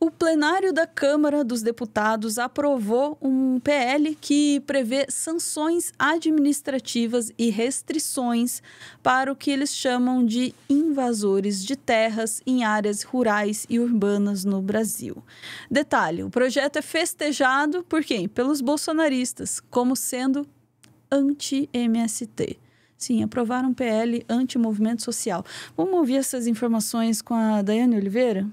O plenário da Câmara dos Deputados aprovou um PL que prevê sanções administrativas e restrições para o que eles chamam de invasores de terras em áreas rurais e urbanas no Brasil. Detalhe, o projeto é festejado por quem? Pelos bolsonaristas, como sendo anti-MST. Sim, aprovaram um PL anti-movimento social. Vamos ouvir essas informações com a Daiane Oliveira?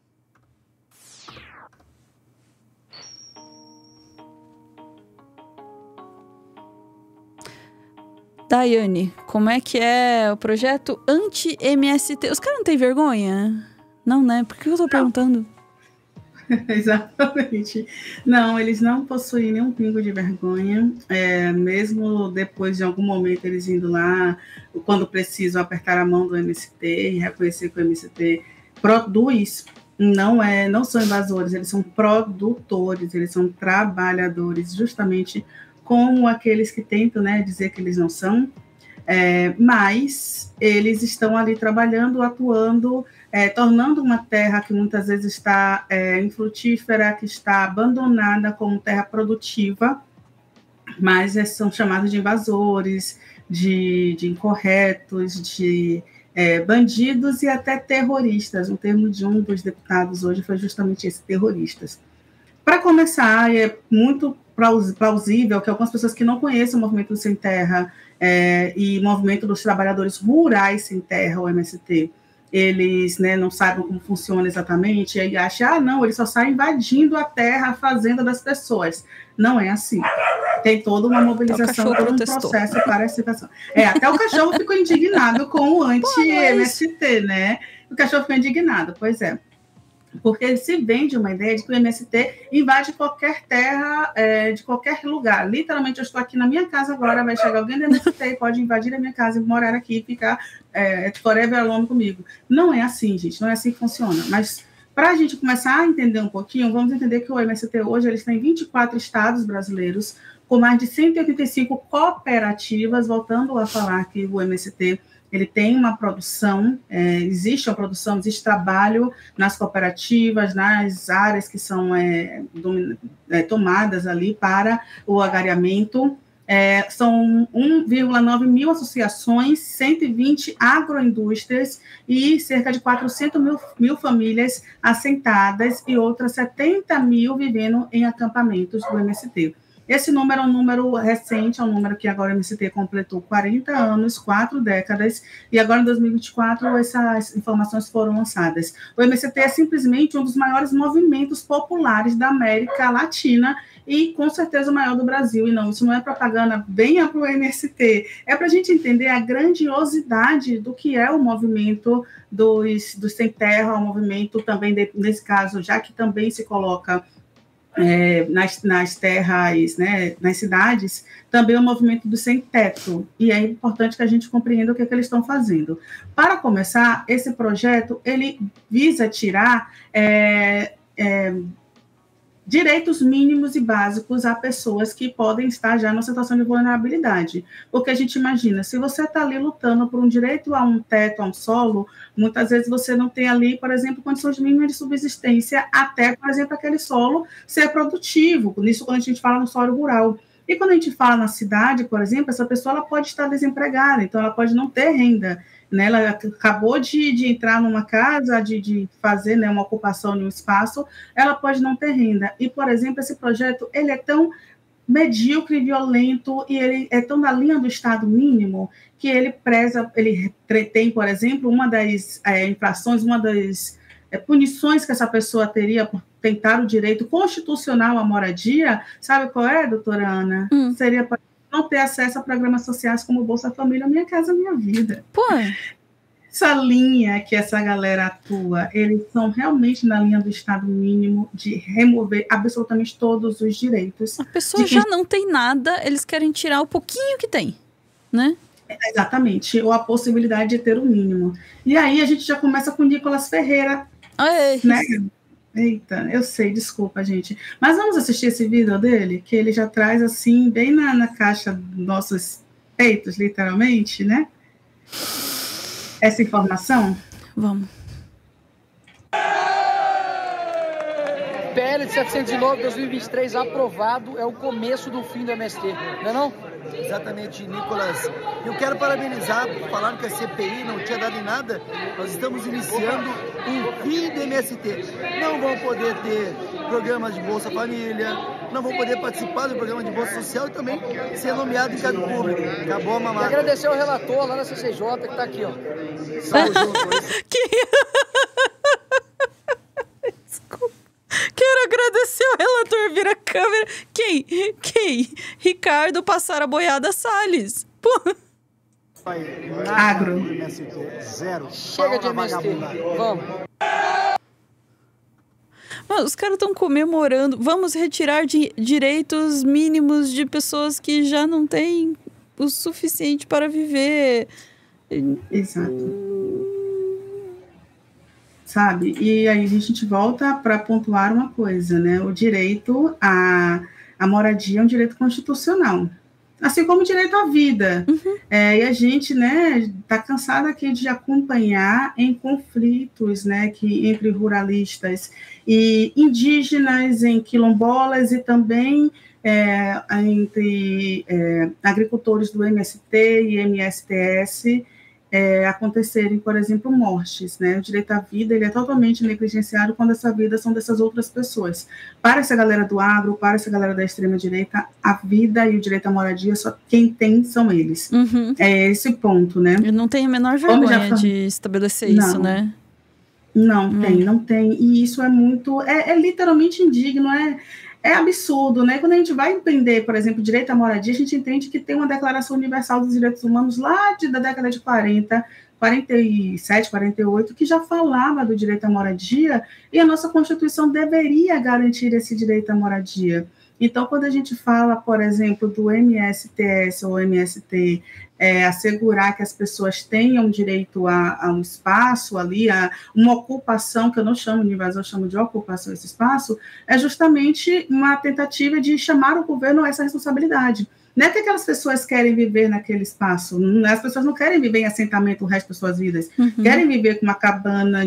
Daiane, como é que é o projeto anti-MST? Os caras não têm vergonha? Não, né? Por que eu tô perguntando? Exatamente. Não, eles não possuem nenhum pingo de vergonha, mesmo depois de algum momento eles indo lá, quando precisam apertar a mão do MST e reconhecer que o MST produz, não são invasores, eles são produtores, eles são trabalhadores, justamente como aqueles que tentam, né, dizer que eles não são, mas eles estão ali trabalhando, atuando, tornando uma terra que muitas vezes está infrutífera, que está abandonada como terra produtiva, mas são chamados de invasores, de incorretos, de bandidos e até terroristas. O termo de um dos deputados hoje foi justamente esse, terroristas. Para começar, é muito plausível que algumas pessoas que não conhecem o Movimento Sem Terra e o Movimento dos Trabalhadores Rurais Sem Terra, o MST, eles, né, não sabem como funciona exatamente, e aí acham, não, eles só saem invadindo a terra, a fazenda das pessoas. Não é assim. Tem toda uma mobilização, todo um processo para essa situação. Até o cachorro ficou indignado com o anti-MST, né? O cachorro ficou indignado, pois é. Porque se vende uma ideia de que o MST invade qualquer terra, de qualquer lugar. Literalmente, eu estou aqui na minha casa agora, vai chegar alguém do MST e pode invadir a minha casa e morar aqui e ficar forever alone comigo. Não é assim, gente, não é assim que funciona. Mas, para a gente começar a entender um pouquinho, vamos entender que o MST hoje ele está em 24 estados brasileiros, com mais de 185 cooperativas, voltando a falar que o MST ele tem uma produção, existe uma produção, existe trabalho nas cooperativas, nas áreas que são tomadas ali para o agariamento. São 1,9 mil associações, 120 agroindústrias e cerca de 400 mil famílias assentadas e outras 70 mil vivendo em acampamentos do MST. Esse número é um número recente, é um número que agora o MST completou 40 anos, 4 décadas, e agora em 2024 essas informações foram lançadas. O MST é simplesmente um dos maiores movimentos populares da América Latina e com certeza o maior do Brasil. E não, isso não é propaganda, venha para o MST, é para a gente entender a grandiosidade do que é o movimento dos sem terra, o movimento também, nesse caso, já que também se coloca nas terras, né, nas cidades, também o movimento do sem-teto, e é importante que a gente compreenda o que eles estão fazendo. Para começar, esse projeto, ele visa tirar direitos mínimos e básicos a pessoas que podem estar já numa situação de vulnerabilidade. Porque a gente imagina, se você está ali lutando por um direito a um teto, a um solo, muitas vezes você não tem ali, por exemplo, condições mínimas de subsistência até, por exemplo, aquele solo ser produtivo. Nisso, quando a gente fala no solo rural. E quando a gente fala na cidade, por exemplo, essa pessoa ela pode estar desempregada, então ela pode não ter renda, né? Ela acabou de entrar numa casa, de fazer, né, uma ocupação de um espaço, ela pode não ter renda. E, por exemplo, esse projeto ele é tão medíocre, violento, e ele é tão na linha do Estado mínimo, que ele tem, por exemplo, uma das infrações, uma das punições que essa pessoa teria por tentar o direito constitucional à moradia, sabe qual é, doutora Ana? Seria para não ter acesso a programas sociais como Bolsa Família, Minha Casa Minha Vida. Pô. Essa linha que essa galera atua, eles são realmente na linha do Estado mínimo de remover absolutamente todos os direitos. A pessoa já não tem nada, eles querem tirar o pouquinho que tem, né? Exatamente, ou a possibilidade de ter o mínimo. E aí a gente já começa com Nicolas Ferreira, né? Eita, eu sei, desculpa, gente. Mas vamos assistir esse vídeo dele, que ele já traz, assim, bem na caixa dos nossos peitos, literalmente, né? Essa informação. Vamos. PL de 709 2023 aprovado é o começo do fim do MST, não é não? Exatamente, Nicolas. Eu quero parabenizar por falar que a CPI não tinha dado em nada. Nós estamos iniciando o fim do MST. Não vão poder ter programas de Bolsa Família, não vão poder participar do programa de Bolsa Social e também ser nomeado em cargo público. Acabou a mamata. E agradecer ao relator lá na CCJ que está aqui, ó. Salve, Desculpa. Quero agradecer ao relator, vira a câmera. Quem? Ricardo Passara Boiada Salles. Pô. Agro. Chega de MST. Vamos. Mano, os caras estão comemorando. Vamos retirar direitos mínimos de pessoas que já não têm o suficiente para viver. Exato. Sabe? E aí a gente volta para pontuar uma coisa, né? O direito à moradia é um direito constitucional, assim como o direito à vida. Uhum. E a gente, né, tá cansado aqui de acompanhar em conflitos, né, entre ruralistas e indígenas, em quilombolas e também entre agricultores do MST e MSTS, acontecerem, por exemplo, mortes, né? O direito à vida, ele é totalmente negligenciado quando essa vida são dessas outras pessoas. Para essa galera do agro, para essa galera da extrema-direita, a vida e o direito à moradia, só quem tem são eles. Uhum. É esse ponto, né? Eu não tenho a menor vergonha de estabelecer isso, né? Não tem. E isso é muito... É literalmente indigno, é absurdo, né? Quando a gente vai entender, por exemplo, direito à moradia, a gente entende que tem uma Declaração Universal dos Direitos Humanos lá da década de 40, 47, 48, que já falava do direito à moradia, e a nossa Constituição deveria garantir esse direito à moradia. Então, quando a gente fala, por exemplo, do MSTS ou MST, assegurar que as pessoas tenham direito a um espaço ali, a uma ocupação, que eu não chamo de invasão, eu chamo de ocupação esse espaço, é justamente uma tentativa de chamar o governo a essa responsabilidade. Não é que aquelas pessoas querem viver naquele espaço, as pessoas não querem viver em assentamento o resto das suas vidas, querem viver com uma cabana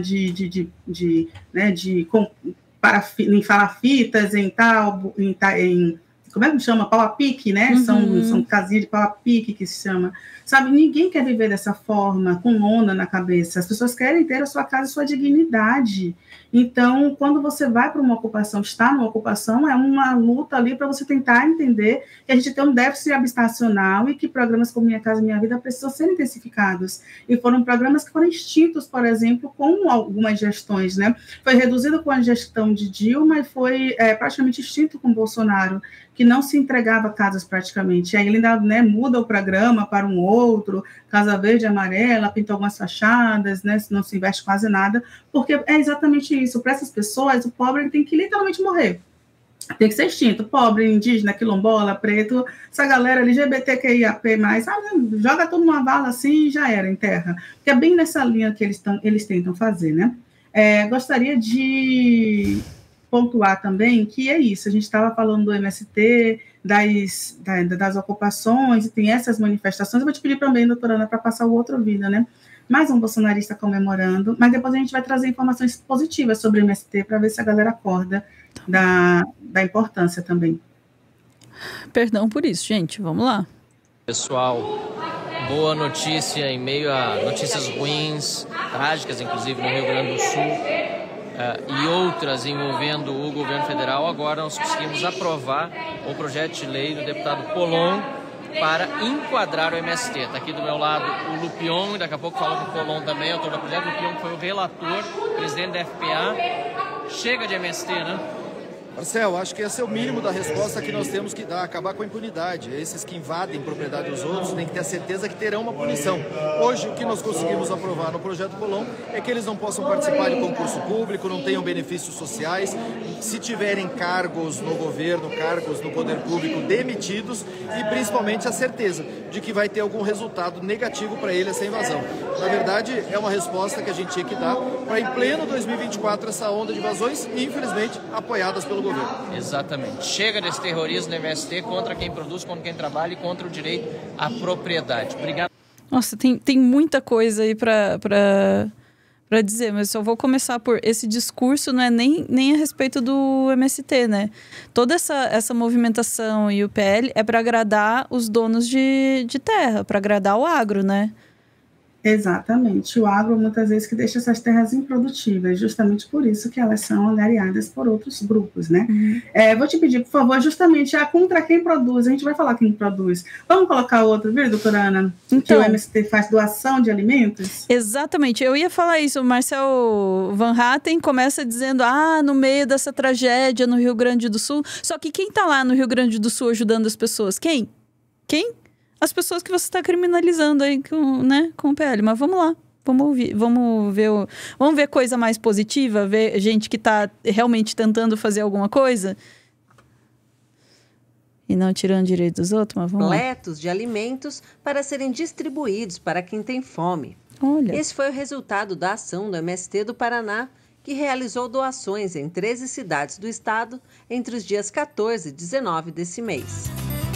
em palafitas, como é que chama? Pau a pique, né? São casinhas de pau a pique que se chama. Sabe, ninguém quer viver dessa forma, com lona na cabeça. As pessoas querem ter a sua casa e sua dignidade. Então, quando você vai para uma ocupação, está numa ocupação, é uma luta ali para você tentar entender que a gente tem um déficit habitacional e que programas como Minha Casa Minha Vida precisam ser intensificados. E foram programas que foram extintos, por exemplo, com algumas gestões, né? Foi reduzido com a gestão de Dilma e foi praticamente extinto com Bolsonaro, que não se entregava casas praticamente. Aí ele ainda, né, muda o programa para um outro, Casa Verde e Amarela, pinta algumas fachadas, né, não se investe quase nada, porque é exatamente isso. Para essas pessoas, o pobre ele tem que literalmente morrer. Tem que ser extinto. Pobre, indígena, quilombola, preto, essa galera LGBTQIAP+, joga tudo numa vala assim e já era, em terra. Que é bem nessa linha que eles tentam fazer, né? Gostaria de pontuar também que é isso, a gente estava falando do MST, das ocupações, e tem essas manifestações. Eu vou te pedir também, doutora Ana, para passar o outro vídeo, né? Mais um bolsonarista comemorando, mas depois a gente vai trazer informações positivas sobre o MST para ver se a galera acorda da importância também. Perdão por isso, gente, vamos lá. Pessoal, boa notícia em meio a notícias ruins, trágicas, inclusive no Rio Grande do Sul, e outras envolvendo o governo federal. Agora nós conseguimos aprovar o projeto de lei do deputado Colom para enquadrar o MST. Está aqui do meu lado o Lupion, e daqui a pouco falo com o Colom também, autor do projeto. O Lupion foi o relator, presidente da FPA. Chega de MST, né? Marcel, acho que esse é o mínimo da resposta que nós temos que dar, acabar com a impunidade. Esses que invadem propriedade dos outros têm que ter a certeza que terão uma punição. Hoje, o que nós conseguimos aprovar no projeto Colom é que eles não possam participar de concurso público, não tenham benefícios sociais, se tiverem cargos no governo, cargos no poder público demitidos, e principalmente a certeza de que vai ter algum resultado negativo para ele essa invasão. Na verdade, é uma resposta que a gente tinha que dar para, em pleno 2024, essa onda de invasões, infelizmente, apoiadas pelo governo. Exatamente. Chega desse terrorismo do MST contra quem produz, contra quem trabalha e contra o direito à propriedade. Obrigado. Nossa, tem muita coisa aí para para dizer, mas só vou começar por esse discurso, não é nem a respeito do MST, né? Toda essa movimentação e o PL é para agradar os donos de terra, para agradar o agro, né? Exatamente. O agro, muitas vezes, que deixa essas terras improdutíveis, justamente por isso que elas são angariadas por outros grupos, né? Vou te pedir, por favor, justamente, contra quem produz. A gente vai falar quem produz. Vamos colocar outro vídeo, doutora Ana? Então, que o MST faz doação de alimentos? Exatamente. Eu ia falar isso. O Marcel Van Hatten começa dizendo, no meio dessa tragédia no Rio Grande do Sul. Só que quem está lá no Rio Grande do Sul ajudando as pessoas? Quem? As pessoas que você está criminalizando aí com o PL. Mas vamos lá, vamos ver coisa mais positiva, ver gente que está realmente tentando fazer alguma coisa e não tirando direito dos outros, mas vamos lá. Completos de alimentos para serem distribuídos para quem tem fome. Olha. Esse foi o resultado da ação do MST do Paraná, que realizou doações em 13 cidades do estado entre os dias 14 e 19 desse mês.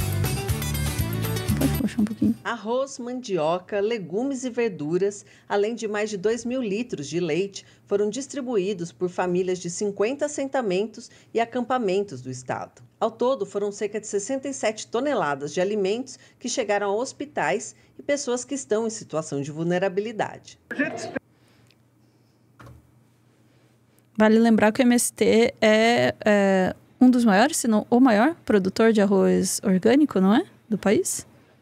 Pode puxar um pouquinho. Arroz, mandioca, legumes e verduras, além de mais de 2.000 litros de leite, foram distribuídos por famílias de 50 assentamentos e acampamentos do estado. Ao todo, foram cerca de 67 toneladas de alimentos que chegaram a hospitais e pessoas que estão em situação de vulnerabilidade. Vale lembrar que o MST é um dos maiores, se não o maior, produtor de arroz orgânico, não é? Do país?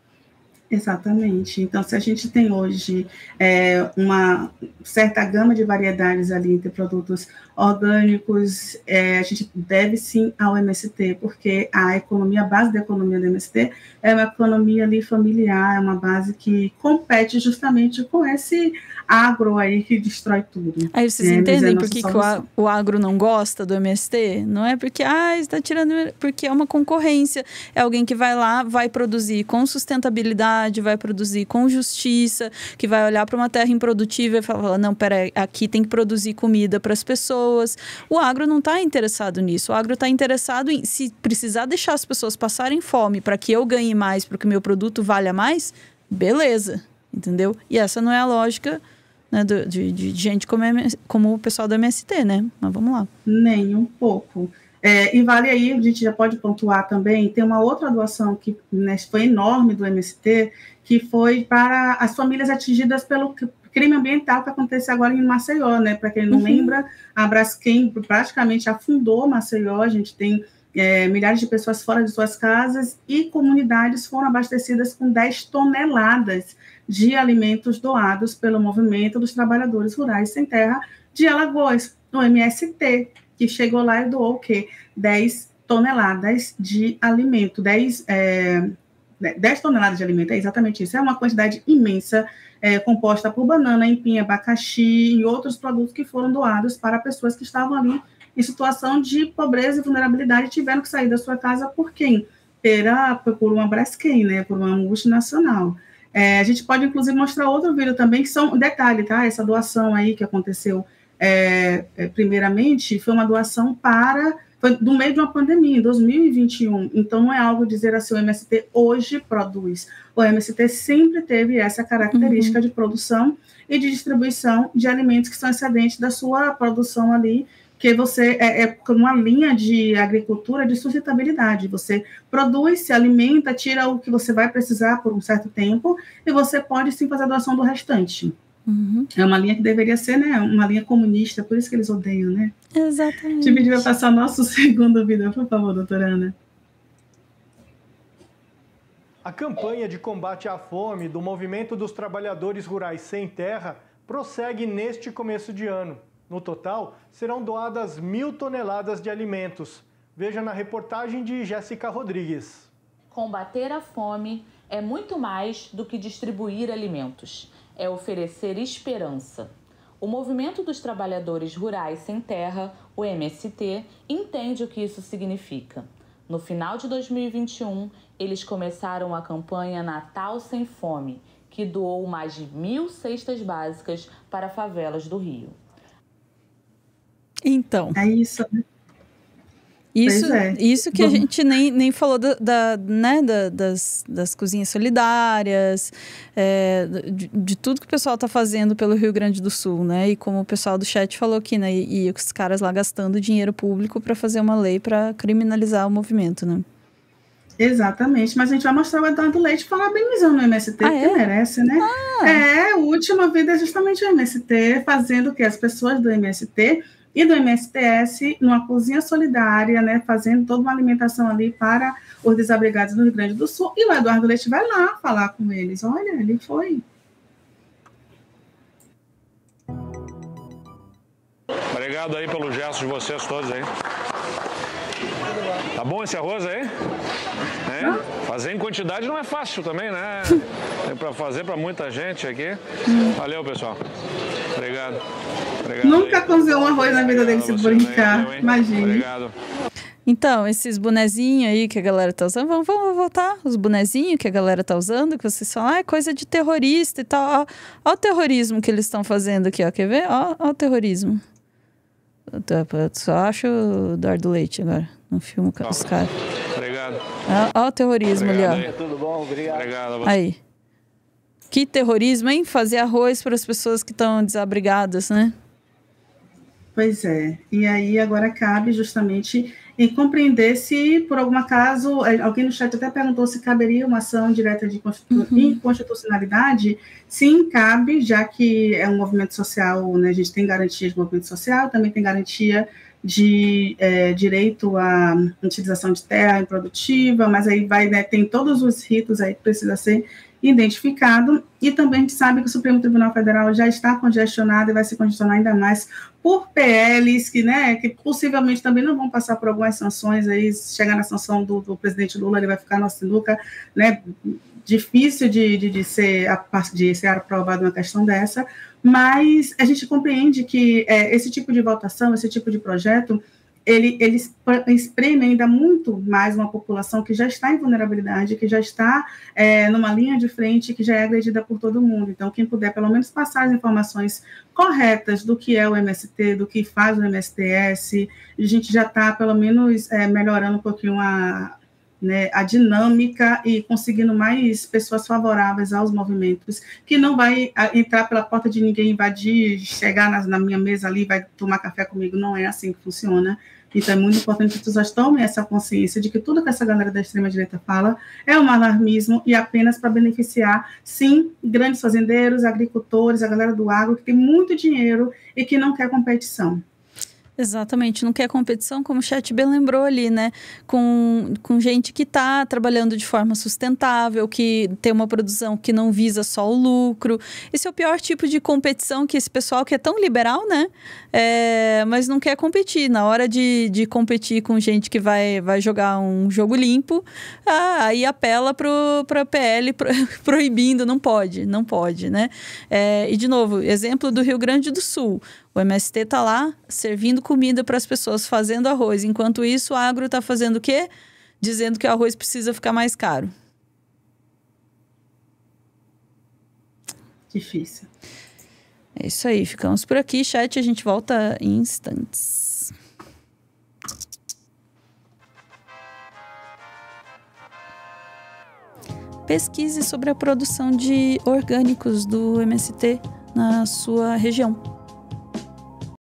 Exatamente. Então, se a gente tem hoje uma certa gama de variedades ali entre produtos orgânicos, a gente deve sim ao MST, porque a base da economia do MST é uma economia ali familiar, é uma base que compete justamente com esse agro aí que destrói tudo. Aí vocês entendem por que o agro não gosta do MST? Não é porque, está tirando, porque é uma concorrência. É alguém que vai lá, vai produzir com sustentabilidade, vai produzir com justiça, que vai olhar para uma terra improdutível e falar, não, peraí, aqui tem que produzir comida para as pessoas. O agro não está interessado nisso. O agro está interessado em, se precisar deixar as pessoas passarem fome para que eu ganhe mais, para que o meu produto valha mais, beleza, entendeu? E essa não é a lógica, né, de gente como o pessoal do MST, né? Mas vamos lá. Nem um pouco. E vale aí, a gente já pode pontuar também, tem uma outra doação que foi enorme do MST, que foi para as famílias atingidas pelo crime ambiental que aconteceu agora em Maceió, né? Para quem não lembra, a Braskem praticamente afundou Maceió, a gente tem milhares de pessoas fora de suas casas e comunidades foram abastecidas com 10 toneladas de alimentos doados pelo Movimento dos Trabalhadores Rurais Sem Terra de Alagoas, o MST, que chegou lá e doou o quê? 10 toneladas de alimento, 10 toneladas de alimento, é exatamente isso, é uma quantidade imensa, composta por banana, empim, abacaxi e outros produtos que foram doados para pessoas que estavam ali em situação de pobreza e vulnerabilidade, tiveram que sair da sua casa por quem? Por uma Braskem, né? Por uma multinacional. A gente pode, inclusive, mostrar outro vídeo também, que são, detalhe, tá? Essa doação aí que aconteceu, primeiramente, foi uma doação foi no meio de uma pandemia, em 2021, então não é algo dizer assim, o MST hoje produz. O MST sempre teve essa característica de produção e de distribuição de alimentos que são excedentes da sua produção ali, que você uma linha de agricultura de sustentabilidade. Você produz, se alimenta, tira o que você vai precisar por um certo tempo e você pode sim fazer a doação do restante. É uma linha que deveria ser, né, uma linha comunista, por isso que eles odeiam, né? Exatamente. A gente vai passar o nosso segundo vídeo, por favor, doutora Ana. A campanha de combate à fome do Movimento dos Trabalhadores Rurais Sem Terra prossegue neste começo de ano. No total, serão doadas 1.000 toneladas de alimentos. Veja na reportagem de Jéssica Rodrigues. Combater a fome é muito mais do que distribuir alimentos. É oferecer esperança. O Movimento dos Trabalhadores Rurais Sem Terra, o MST, entende o que isso significa. No final de 2021, eles começaram a campanha Natal Sem Fome, que doou mais de 1.000 cestas básicas para favelas do Rio. Então. É isso, né? Isso que a gente nem falou das cozinhas solidárias, de tudo que o pessoal está fazendo pelo Rio Grande do Sul, né? E como o pessoal do chat falou aqui, né? E os caras lá gastando dinheiro público para fazer uma lei para criminalizar o movimento, né? Exatamente, mas a gente vai mostrar o Eduardo Leite parabenizando o MST, que merece, né? O último vídeo é justamente o MST fazendo o que? As pessoas do MST e do MSTS numa cozinha solidária, né? Fazendo toda uma alimentação ali para os desabrigados do Rio Grande do Sul. E o Eduardo Leite vai lá falar com eles. Olha, ele foi. Obrigado aí pelo gesto de vocês todos aí. Tá bom esse arroz aí? Fazer em quantidade não é fácil também, né? Tem para fazer para muita gente aqui. Valeu, pessoal. Obrigado. Nunca cozinhou um arroz na vida dele se brincar. Imagina. Obrigado. Então, esses bonezinhos aí que a galera tá usando, vamos voltar. Os bonezinhos que a galera tá usando, que vocês falam, é coisa de terrorista e tal. Ó o terrorismo que eles estão fazendo aqui, ó. Quer ver? Ó o terrorismo. Eu só acho o Eduardo Leite agora. Não filmo os caras. Obrigado. Ó o terrorismo ali, ó. Aí. Tudo bom? Obrigado. Aí. Que terrorismo, hein? Fazer arroz para as pessoas que estão desabrigadas, né? Pois é. E aí agora cabe justamente em compreender se, por algum acaso, alguém no chat até perguntou se caberia uma ação direta de inconstitucionalidade. Sim, cabe, já que é um movimento social, né? A gente tem garantia de movimento social, também tem garantia de direito à utilização de terra improdutiva, mas aí vai, né, tem todos os ritos aí que precisa ser identificado, e também a gente sabe que o Supremo Tribunal Federal já está congestionado e vai se congestionar ainda mais por PLs que possivelmente também não vão passar por algumas sanções, aí chegar na sanção do presidente Lula, ele vai ficar na sinuca, né, difícil de ser aprovado uma questão dessa, mas a gente compreende que esse tipo de votação, esse tipo de projeto, ele espreme ainda muito mais uma população que já está em vulnerabilidade, que já está numa linha de frente, que já é agredida por todo mundo. Então, quem puder, pelo menos, passar as informações corretas do que é o MST, do que faz o MSTS, a gente já está, pelo menos, melhorando um pouquinho a dinâmica e conseguindo mais pessoas favoráveis aos movimentos, que não vai entrar pela porta de ninguém, invadir, chegar na minha mesa ali, vai tomar café comigo, não é assim que funciona. Então é muito importante que as pessoas tomem essa consciência de que tudo que essa galera da extrema-direita fala é um alarmismo e apenas para beneficiar, sim, grandes fazendeiros, agricultores, a galera do agro, que tem muito dinheiro e que não quer competição. Exatamente, não quer competição, como o chat bem lembrou ali, né? Com gente que está trabalhando de forma sustentável, que tem uma produção que não visa só o lucro. Esse é o pior tipo de competição, que esse pessoal que é tão liberal, né? Mas não quer competir. Na hora de competir com gente que vai jogar um jogo limpo, aí apela para PL proibindo, não pode, né? E, de novo, exemplo do Rio Grande do Sul. O MST está lá servindo comida para as pessoas, fazendo arroz. Enquanto isso, o agro está fazendo o quê? Dizendo que o arroz precisa ficar mais caro. Difícil. É isso aí. Ficamos por aqui, chat. A gente volta em instantes. Pesquise sobre a produção de orgânicos do MST na sua região.